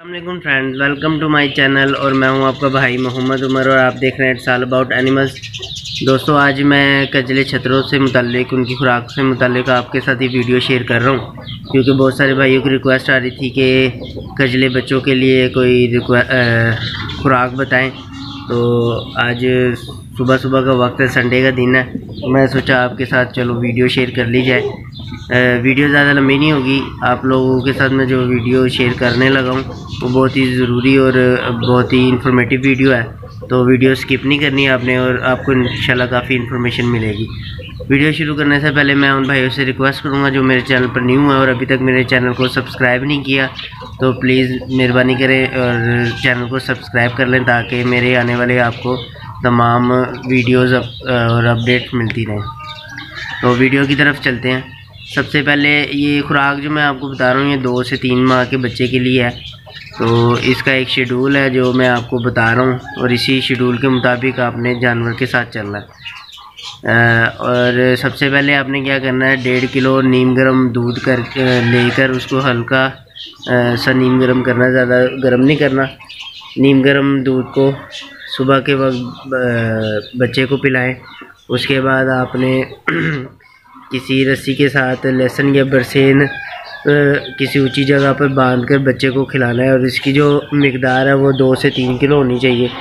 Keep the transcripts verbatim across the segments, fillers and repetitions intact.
अस्सलामुअलैकुम friends, welcome to my channel. और मैं हूं आपका भाई मोहम्मद उमर और आप देख रहे हैं इट्स ऑल अबाउट एनिमल्स। दोस्तों, आज मैं कजले छतरों से मुताल्लिक, उनकी खुराक से मुताल्लिक आपके साथ ही वीडियो शेयर कर रहा हूं, क्योंकि बहुत सारे भाइयों की रिक्वेस्ट आ रही थी कि कजले बच्चों के लिए कोई खुराक बताएं। तो आज सुबह सुबह का वक्त है, संडे का दिन है, मैं सोचा आपके साथ चलो वीडियो शेयर कर ली जाए। वीडियो ज़्यादा लंबी नहीं होगी। आप लोगों के साथ मैं जो वीडियो शेयर करने लगा हूँ वो बहुत ही ज़रूरी और बहुत ही इंफॉर्मेटिव वीडियो है, तो वीडियो स्किप नहीं करनी है आपने और आपको इंशाल्लाह काफ़ी इन्फॉर्मेशन मिलेगी। वीडियो शुरू करने से पहले मैं उन भाइयों से रिक्वेस्ट करूँगा जो मेरे चैनल पर न्यू है और अभी तक मेरे चैनल को सब्सक्राइब नहीं किया, तो प्लीज़ मेहरबानी करें और चैनल को सब्सक्राइब कर लें ताकि मेरे आने वाले आपको तमाम वीडियोस और अपडेट मिलती रहें। तो वीडियो की तरफ चलते हैं। सबसे पहले ये खुराक जो मैं आपको बता रहा हूँ ये दो से तीन माह के बच्चे के लिए है। तो इसका एक शेड्यूल है जो मैं आपको बता रहा हूँ और इसी शेड्यूल के मुताबिक आपने जानवर के साथ चलना है। और सबसे पहले आपने क्या करना है, डेढ़ किलो नीम गर्म दूध कर लेकर उसको हल्का सा नीम गर्म करना, ज़्यादा गर्म नहीं करना। नीम गर्म दूध को सुबह के वक्त बच्चे को पिलाएं। उसके बाद आपने किसी रस्सी के साथ लहसुन या बरसेन किसी ऊंची जगह पर बांधकर बच्चे को खिलाना है और इसकी जो मिकदार है वो दो से तीन किलो होनी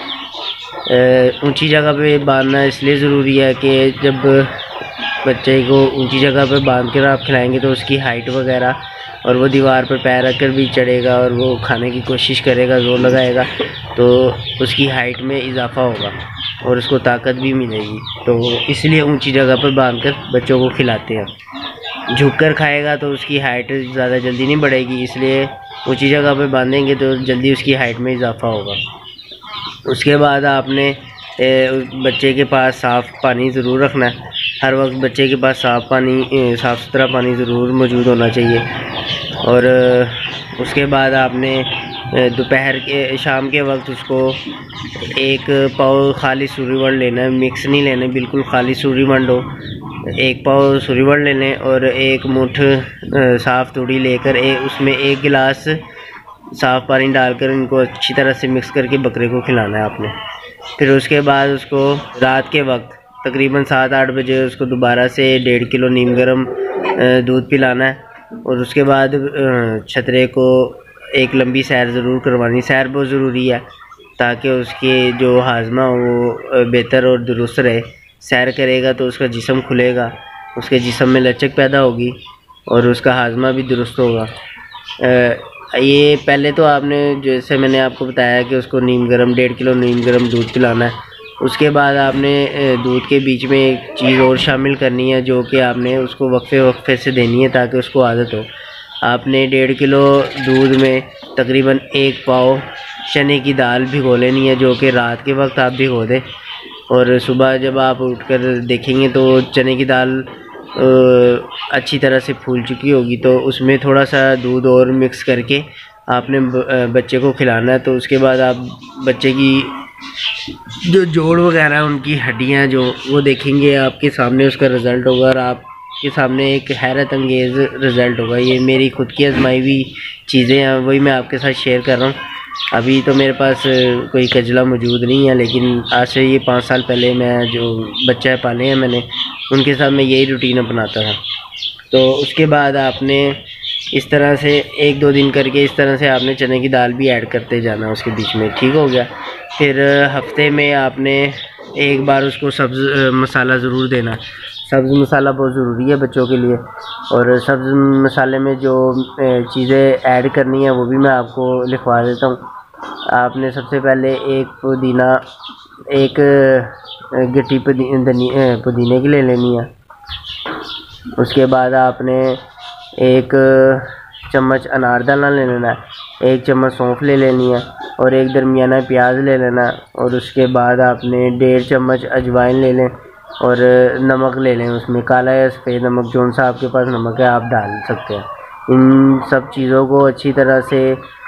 चाहिए। ऊंची जगह पे बांधना इसलिए ज़रूरी है कि जब बच्चे को ऊंची जगह पर बांध कर आप खिलाएंगे तो उसकी हाइट वगैरह, और वो दीवार पर पैर रखकर भी चढ़ेगा और वो खाने की कोशिश करेगा, जोर लगाएगा, तो उसकी हाइट में इजाफा होगा और उसको ताकत भी मिलेगी। तो इसलिए ऊंची जगह पर बांधकर बच्चों को खिलाते हैं। झुककर खाएगा तो उसकी हाइट ज़्यादा जल्दी नहीं बढ़ेगी, इसलिए ऊंची जगह पर बांधेंगे तो जल्दी उसकी हाइट में इजाफा होगा। उसके बाद आपने बच्चे के पास साफ़ पानी ज़रूर रखना है। हर वक्त बच्चे के पास साफ़ पानी, साफ़ सुथरा पानी ज़रूर मौजूद होना चाहिए। और उसके बाद आपने दोपहर के शाम के वक्त उसको एक पाव खाली सूरीवंड लेना है, मिक्स नहीं लेना, बिल्कुल खाली सूरीवंड हो। एक पाव सूरीवंड ले लें और एक मुठ साफ़ तूड़ी लेकर ए, उसमें एक गिलास साफ़ पानी डालकर इनको अच्छी तरह से मिक्स करके बकरे को खिलाना है आपने। फिर उसके बाद उसको रात के वक्त तकरीबन सात आठ बजे उसको दोबारा से डेढ़ किलो नीम गर्म दूध पिलाना है। और उसके बाद छतरे को एक लंबी सैर ज़रूर करवानी। सैर बहुत ज़रूरी है ताकि उसके जो हाजमा वो बेहतर और दुरुस्त रहे। सैर करेगा तो उसका जिस्म खुलेगा, उसके जिस्म में लचक पैदा होगी और उसका हाजमा भी दुरुस्त होगा। ये पहले तो आपने, जैसे मैंने आपको बताया कि उसको नीम गर्म डेढ़ किलो नीम गर्म दूध पिलाना है। उसके बाद आपने दूध के बीच में एक चीज़ और शामिल करनी है जो कि आपने उसको वक्फे वक्फे से देनी है ताकि उसको आदत हो। आपने डेढ़ किलो दूध में तकरीबन एक पाव चने की दाल भिगो लेनी है, जो कि रात के वक्त आप भिगो दें और सुबह जब आप उठकर देखेंगे तो चने की दाल अच्छी तरह से फूल चुकी होगी। तो उसमें थोड़ा सा दूध और मिक्स करके आपने बच्चे को खिलाना है। तो उसके बाद आप बच्चे की जो जोड़ वगैरह उनकी हड्डियां जो वो देखेंगे, आपके सामने उसका रिज़ल्ट होगा और आपके सामने एक हैरत अंगेज़ रिज़ल्ट होगा। ये मेरी खुद की आजमाई हुई चीज़ें हैं, वही मैं आपके साथ शेयर कर रहा हूँ। अभी तो मेरे पास कोई कजला मौजूद नहीं है, लेकिन आज से ये पाँच साल पहले मैं जो बच्चा पाले हैं मैंने, उनके साथ मैं यही रूटीन अपनाता था। तो उसके बाद आपने इस तरह से एक दो दिन करके इस तरह से आपने चने की दाल भी ऐड करते जाना उसके बीच में, ठीक हो गया। फिर हफ्ते में आपने एक बार उसको सब्ज़ मसाला ज़रूर देना। सब्ज़ मसाला बहुत ज़रूरी है बच्चों के लिए और सब्ज़ मसाले में जो चीज़ें ऐड करनी है वो भी मैं आपको लिखवा देता हूँ। आपने सबसे पहले एक पुदीना, एक गिट्टी पुदीने की ले लेनी है। उसके बाद आपने एक चम्मच अनारदाना ले लेना है, एक चम्मच सौंफ ले लेनी है और एक दरमियाना प्याज ले लेना। और उसके बाद आपने डेढ़ चम्मच अजवाइन ले लें और नमक ले लें, उसमें काला या सफ़ेद नमक, जौन सा आपके पास नमक है आप डाल सकते हैं। इन सब चीज़ों को अच्छी तरह से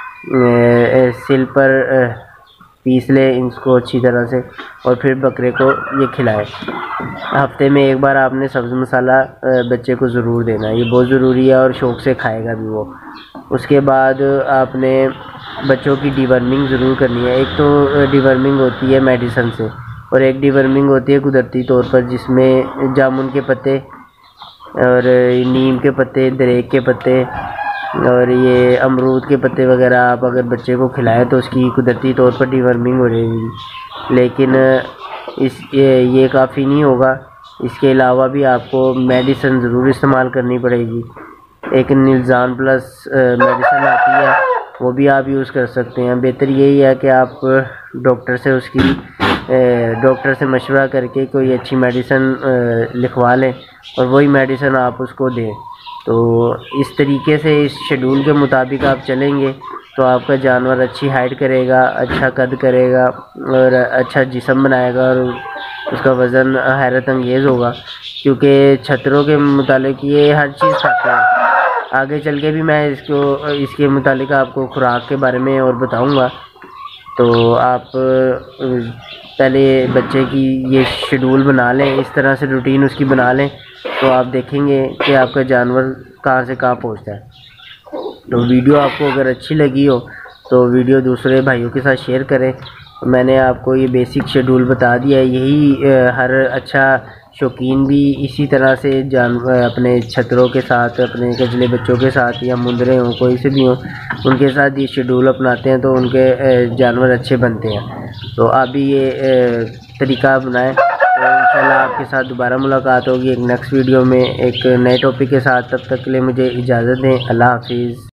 सिल पर पीस लें इसको अच्छी तरह से और फिर बकरे को ये खिलाएं। हफ्ते में एक बार आपने सब्ज़ मसाला बच्चे को ज़रूर देना है, ये बहुत ज़रूरी है और शौक़ से खाएगा भी वो। उसके बाद आपने बच्चों की डिवर्मिंग ज़रूर करनी है। एक तो डिवर्मिंग होती है मेडिसिन से, और एक डिवर्मिंग होती है कुदरती तौर पर, जिसमें जामुन के पत्ते और नीम के पत्ते, दरेक के पत्ते और ये अमरूद के पत्ते वगैरह आप अगर बच्चे को खिलाएं तो उसकी कुदरती तौर पर डिवर्मिंग हो जाएगी। लेकिन इस ये, ये काफ़ी नहीं होगा, इसके अलावा भी आपको मेडिसिन ज़रूर इस्तेमाल करनी पड़ेगी। एक निल्जान प्लस मेडिसिन आती है, वो भी आप यूज़ कर सकते हैं। बेहतर यही है कि आप डॉक्टर से उसकी डॉक्टर से मशवरा करके कोई अच्छी मेडिसिन लिखवा लें और वही मेडिसिन आप उसको दें। तो इस तरीके से इस शेड्यूल के मुताबिक आप चलेंगे तो आपका जानवर अच्छी हाइट करेगा, अच्छा कद करेगा और अच्छा जिस्म बनाएगा और उसका वज़न हैरत अंगेज़ होगा, क्योंकि छतरों के मुतालिक ये हर चीज़ खाते हैं। आगे चल के भी मैं इसको इसके मुतालिक आपको खुराक के बारे में और बताऊंगा। तो आप पहले बच्चे की ये शेड्यूल बना लें, इस तरह से रूटीन उसकी बना लें, तो आप देखेंगे कि आपका जानवर कहाँ से कहाँ पहुँचता है। तो वीडियो आपको अगर अच्छी लगी हो तो वीडियो दूसरे भाइयों के साथ शेयर करें। मैंने आपको ये बेसिक शेड्यूल बता दिया है, यही हर अच्छा शौकीन भी इसी तरह से जान अपने छतरों के साथ, अपने कजले बच्चों के साथ या मुंदरे हों, कोई से भी हों, उनके साथ ये शेड्यूल अपनाते हैं तो उनके जानवर अच्छे बनते हैं। तो आप भी ये तरीका अपनाएं, तो इंशाल्लाह आपके साथ दोबारा मुलाकात होगी एक नेक्स्ट वीडियो में एक नए टॉपिक के साथ। तब तक के लिए मुझे इजाज़त दें। अल्लाह हाफिज़।